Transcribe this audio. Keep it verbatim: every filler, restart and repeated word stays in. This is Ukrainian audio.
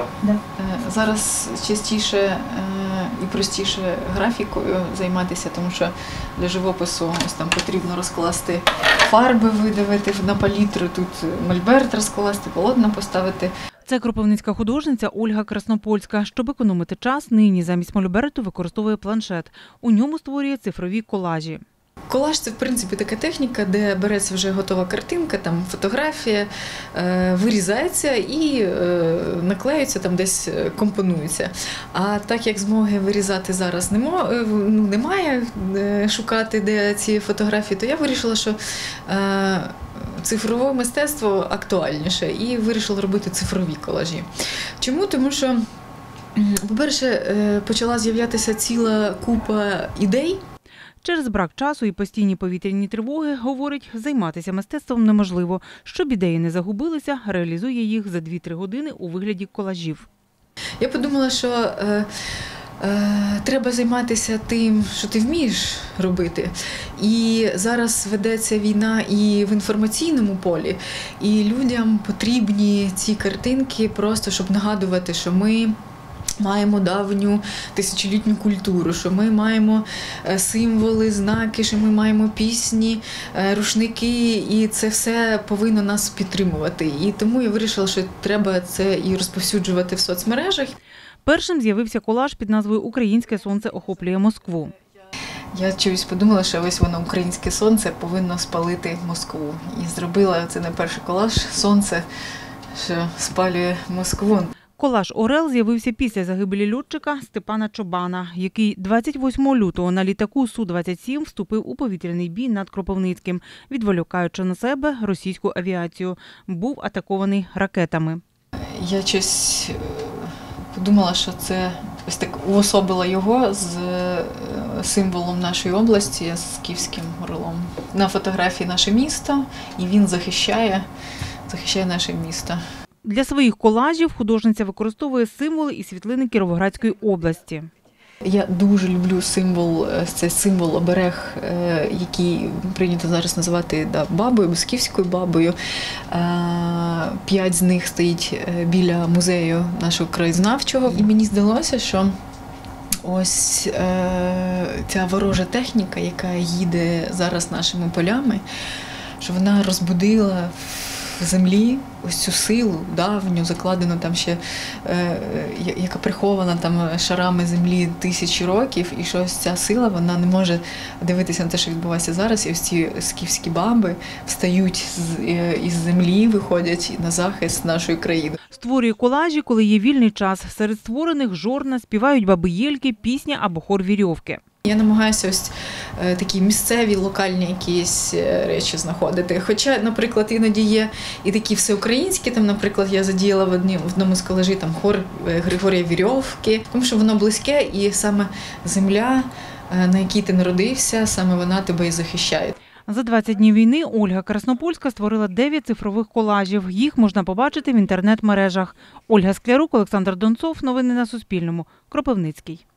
Да. Зараз частіше і простіше графікою займатися, тому що для живопису ось там потрібно розкласти фарби, видавити на палітру, тут мольберт розкласти, полотна поставити. Це кропивницька художниця Ольга Краснопольська. Щоб економити час, нині замість мольберту використовує планшет. У ньому створює цифрові колажі. Колаж – це, в принципі, така техніка, де береться вже готова картинка, там фотографія, вирізається і наклеюється, там десь компонується. А так як змоги вирізати зараз немає, шукати, де ці фотографії, то я вирішила, що цифрове мистецтво актуальніше і вирішила робити цифрові колажі. Чому? Тому що, по-перше, почала з'являтися ціла купа ідей. Через брак часу і постійні повітряні тривоги, говорить, займатися мистецтвом неможливо. Щоб ідеї не загубилися, реалізує їх за дві-три години у вигляді колажів. Я подумала, що е, е, треба займатися тим, що ти вмієш робити. І зараз ведеться війна і в інформаційному полі, і людям потрібні ці картинки просто, щоб нагадувати, що ми маємо давню тисячолітню культуру, що ми маємо символи, знаки, що ми маємо пісні, рушники, і це все повинно нас підтримувати. І тому я вирішила, що треба це і розповсюджувати в соцмережах. Першим з'явився колаж під назвою «Українське сонце охоплює Москву». Я чогось подумала, що ось воно, українське сонце, повинно спалити Москву. І зробила це не перший колаж «Сонце, що спалює Москву». Колаж «Орел» з'явився після загибелі льотчика Степана Чобана, який двадцять восьмого лютого на літаку Су двадцять сім вступив у повітряний бій над Кропивницьким, відволікаючи на себе російську авіацію. Був атакований ракетами. Я щось подумала, що це ось так уособила його з символом нашої області, з Київським орлом. На фотографії наше місто, і він захищає, захищає наше місто. Для своїх колажів художниця використовує символи і світлини Кіровоградської області. Я дуже люблю символ, це символ оберег, який прийнято зараз називати да, бабою, Бесківською бабою. П'ять з них стоїть біля музею нашого краєзнавчого. І мені здалося, що ось ця ворожа техніка, яка їде зараз нашими полями, що вона розбудила в землі ось цю силу давню, закладену там ще, е, яка прихована там шарами землі тисячі років, і що ось ця сила, вона не може дивитися на те, що відбувається зараз, і ось ці скіфські баби встають з, е, із землі, виходять на захист нашої країни. Створює колажі, коли є вільний час. Серед створених жорна, співають баби-єльки, пісня або хор вірьовки. Я намагаюся ось е, такі місцеві, локальні якісь речі знаходити. Хоча, наприклад, іноді є і такі всеукраїнські, там, наприклад, я задіяла в, одні, в одному з колажів там хор Григорія Вірьовки, тому що воно близьке, і саме земля, е, на якій ти народився, саме вона тебе і захищає. За двадцять днів війни Ольга Краснопольська створила дев'ять цифрових колажів. Їх можна побачити в інтернет-мережах. Ольга Склярук, Олександр Донцов. Новини на Суспільному. Кропивницький.